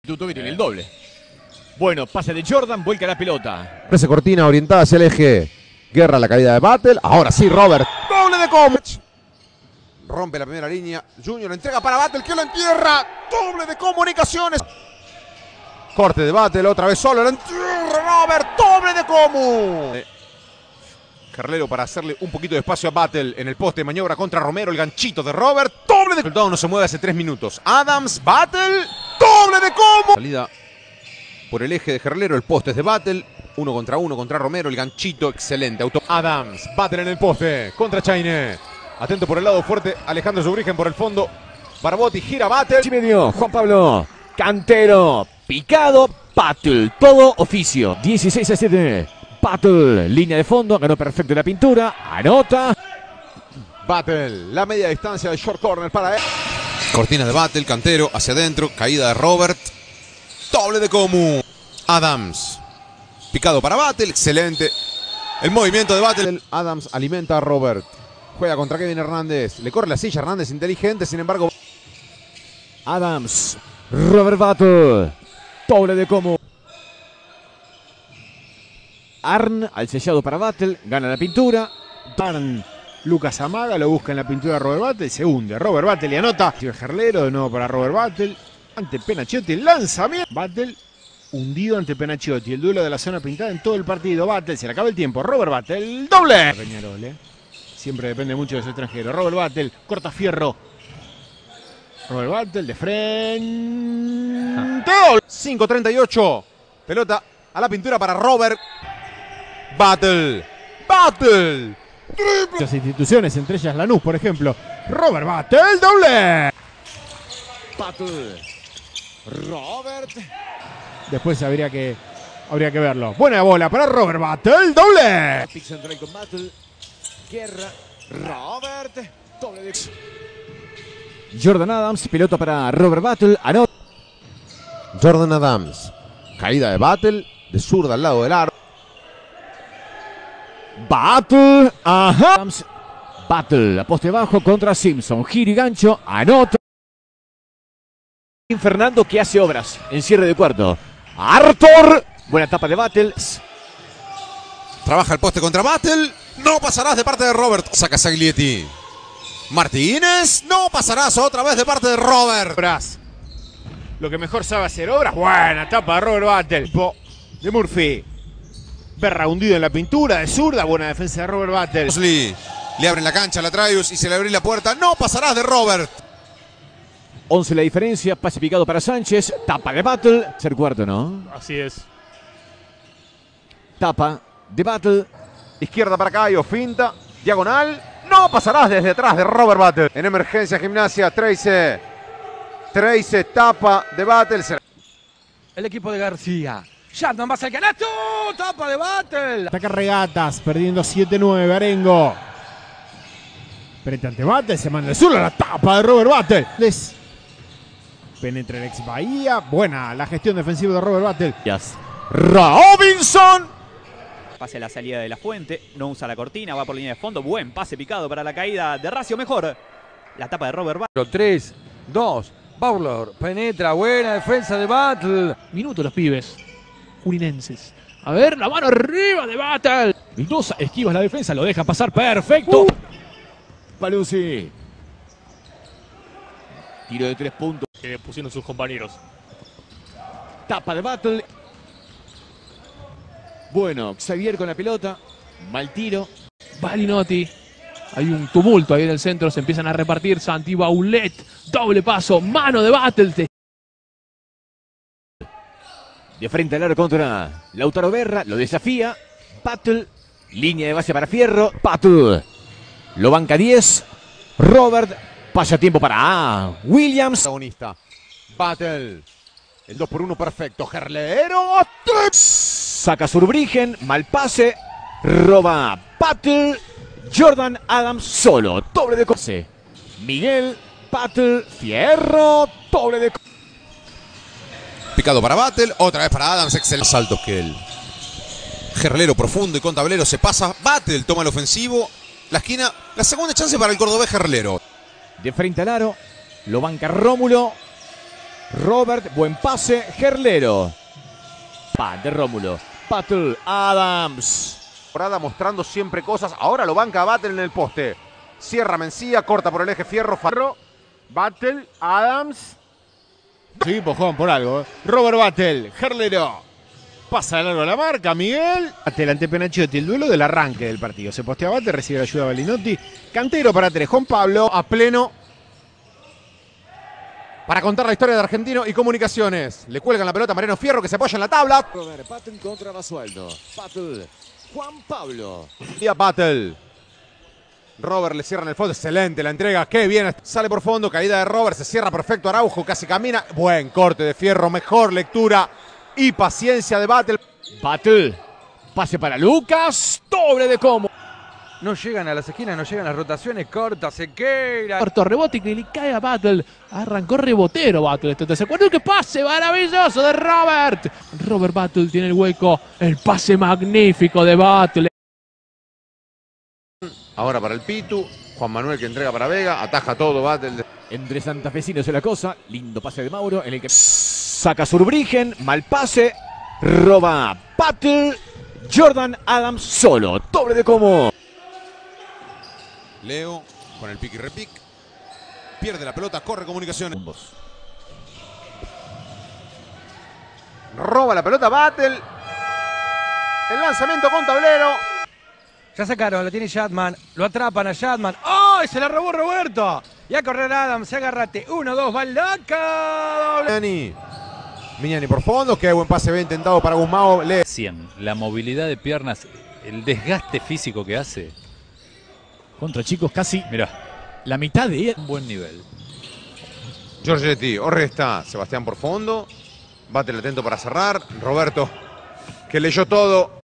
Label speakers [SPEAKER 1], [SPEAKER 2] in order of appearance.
[SPEAKER 1] Tuto tiene el doble. Bueno, pase de Jordan, vuelca la pelota.
[SPEAKER 2] Esa cortina orientada hacia el eje. Guerra la caída de Battle. Ahora sí, Robert. Doble de Comech. Rompe la primera línea. Junior entrega para Battle, que lo entierra. Doble de comunicaciones. Corte de Battle, otra vez solo. Lo entierra Robert. Doble de Comu. Carlero para hacerle un poquito de espacio a Battle en el poste de maniobra contra Romero. El ganchito de Robert. Doble de... El resultado no se mueve hace 3 minutos. Adams, Battle. Doble de Comu. Salida por el eje de Carlero. El poste es de Battle. 1 contra Romero. El ganchito excelente. Adams, Battle en el poste contra Chaine. Atento por el lado fuerte. Alejandro Zubrigen por el fondo. Barbotti gira Battle.
[SPEAKER 1] Y medio, Juan Pablo. Cantero. Picado. Battle. Todo oficio. 16-7. Battle. Línea de fondo. Ganó perfecto la pintura. Anota.
[SPEAKER 2] Battle. La media distancia de short corner para él. Cortina de Battle. Cantero hacia adentro. Caída de Robert. Doble de Comu. Adams. Picado para Battle. Excelente. El movimiento de Battle. Adams alimenta a Robert. Juega contra Kevin Hernández. Le corre la silla Hernández, inteligente, sin embargo.
[SPEAKER 1] Adams. Robert Battle. Doble de Comu. Arn al sellado para Battle. Gana la pintura.
[SPEAKER 3] Arn. Lucas Amaga lo busca en la pintura de Robert Battle. Se hunde. Robert Battle y anota. Gerlero de nuevo para Robert Battle. Ante Penacciotti. Lanzamiento. Battle. Hundido ante Penacciotti. El duelo de la zona pintada en todo el partido. Battle. Se le acaba el tiempo. Robert Battle. Doble. Peñarol, Siempre depende mucho de su extranjero. Robert Battle, corta fierro. Robert Battle de frente.
[SPEAKER 2] 5:38. Pelota a la pintura para Robert Battle. Battle.
[SPEAKER 3] Muchas instituciones, entre ellas Lanús, por ejemplo. Robert Battle, doble.
[SPEAKER 1] Battle. Robert.
[SPEAKER 3] Después habría que verlo. Buena bola para Robert Battle, doble.
[SPEAKER 1] Pick central con Battle. Guerra, Robert, doble de... Jordan Adams, pelota para Robert Battle, anota.
[SPEAKER 2] Jordan Adams, caída de Battle, de zurda al lado del aro.
[SPEAKER 1] Battle, ajá. Adams, Battle, a poste bajo contra Simpson, giro y gancho, anota. Fernando que hace obras en cierre de cuarto. Arthur, buena etapa de Battle.
[SPEAKER 2] Trabaja el poste contra Battle. No pasarás de parte de Robert. Saca Saglietti. Martínez. No pasarás otra vez de parte de Robert.
[SPEAKER 3] Lo que mejor sabe hacer obras. Buena etapa de Robert Battle. De Murphy. Berra hundido en la pintura de zurda. Buena defensa de Robert Battle.
[SPEAKER 2] Mosley. Le abren la cancha a Latraius y se le abre la puerta. No pasarás de Robert.
[SPEAKER 1] 11 la diferencia. Pase picado para Sánchez. Tapa de Battle. Ser cuarto, ¿no?
[SPEAKER 3] Así es.
[SPEAKER 1] Tapa de Battle.
[SPEAKER 2] Izquierda para Cayo, finta, diagonal. No pasarás desde atrás de Robert Battle. En emergencia Gimnasia, Trace, tapa de Battle.
[SPEAKER 4] El equipo de García. Shandon va hacia el canasto. Tapa de Battle.
[SPEAKER 3] Ataca Regatas, perdiendo 7-9. Arengo. Frente ante Battle, se manda el sur a la tapa de Robert Battle. Penetra el ex Bahía. Buena la gestión defensiva de Robert Battle.
[SPEAKER 1] Robinson.
[SPEAKER 5] Pase a la salida de la fuente, no usa la cortina, va por línea de fondo. Buen pase picado para la caída de Racio, mejor. La tapa de Robert Battle.
[SPEAKER 4] 3, 2, Bowler penetra, buena defensa de Battle.
[SPEAKER 6] Minutos los pibes uninenses. A ver, la mano arriba de Battle. Mendoza esquiva la defensa, lo deja pasar perfecto.
[SPEAKER 1] Paluzzi. Tiro de 3 puntos.
[SPEAKER 6] Que pusieron sus compañeros.
[SPEAKER 1] Tapa de Battle. Bueno, Xavier con la pelota. Mal tiro.
[SPEAKER 6] Balinotti. Hay un tumulto ahí en el centro. Se empiezan a repartir. Santi Baulet. Doble paso. Mano de Battle.
[SPEAKER 1] De frente al aro contra Lautaro Berra. Lo desafía. Battle. Línea de base para Fierro. Battle. Lo banca 10. Robert. Pasa tiempo para Williams.
[SPEAKER 2] Protagonista. Battle. El 2-1 perfecto. Gerlero.
[SPEAKER 1] Saca Zurbrigen, mal pase, roba Battle, Jordan Adams solo, doble de cose. Miguel, Battle, Fierro, doble de
[SPEAKER 2] Picado para Battle, otra vez para Adams, excelente saltos que él. Gerlero profundo y con tablero se pasa, Battle toma el ofensivo, la esquina, la segunda chance para el cordobés Gerlero.
[SPEAKER 1] De frente al aro, lo banca Rómulo, Robert, buen pase, Gerlero. De Rómulo. Battle, Adams.
[SPEAKER 2] Temporada mostrando siempre cosas. Ahora lo banca a Battle en el poste. Cierra Mencía, corta por el eje Fierro.
[SPEAKER 3] Battle, Adams. Sí, empujón por algo. Robert Battle, Gerlero. Pasa de largo a la marca, Miguel. Battle ante Penachiotti, el duelo del arranque del partido. Se postea Battle, recibe la ayuda de Balinotti. Cantero para tres, Juan Pablo.
[SPEAKER 2] A pleno. Para contar la historia de Argentino y Comunicaciones. Le cuelgan la pelota a Mariano Fierro que se apoya en la tabla.
[SPEAKER 1] Robert, Battle contra Basualdo. Battle, Juan Pablo.
[SPEAKER 2] Y a Battle. Robert le cierra en el fondo. Excelente la entrega. Qué bien. Sale por fondo. Caída de Robert. Se cierra perfecto Araujo. Casi camina. Buen corte de Fierro. Mejor lectura y paciencia de Battle.
[SPEAKER 1] Battle. Pase para Lucas. Doble de Como.
[SPEAKER 4] No llegan a las esquinas, no llegan las rotaciones cortas, Sequeira.
[SPEAKER 6] Cuarto rebote que le cae a Battle. Arrancó rebotero Battle este tercer cuarto. ¡Qué pase maravilloso de Robert! Robert Battle tiene el hueco. El pase magnífico de Battle.
[SPEAKER 2] Ahora para el Pitu. Juan Manuel que entrega para Vega. Ataja todo Battle.
[SPEAKER 1] Entre santafesinos es la cosa. Lindo pase de Mauro en el que saca Surbrigen. Mal pase. Roba Battle. Jordan Adams solo. Doble de Como.
[SPEAKER 2] Leo con el pick y repic. Pierde la pelota, corre Comunicaciones. Roba la pelota Battle. El lanzamiento con tablero.
[SPEAKER 4] Ya sacaron, la tiene Shatman, lo atrapan a Shatman. ¡Oh! Se la robó Roberto. Y a correr Adams, se agarrate. 1-2, Baldaca.
[SPEAKER 2] Miñani por fondo, qué buen pase bien intentado para Guzmao.
[SPEAKER 7] 100. La movilidad de piernas, el desgaste físico que hace.
[SPEAKER 6] Contra chicos casi
[SPEAKER 7] Mirá,
[SPEAKER 6] la mitad de él.
[SPEAKER 7] un buen nivel.
[SPEAKER 2] Giorgetti, Orresta, Sebastián por fondo. Battle atento para cerrar. Roberto, que leyó todo.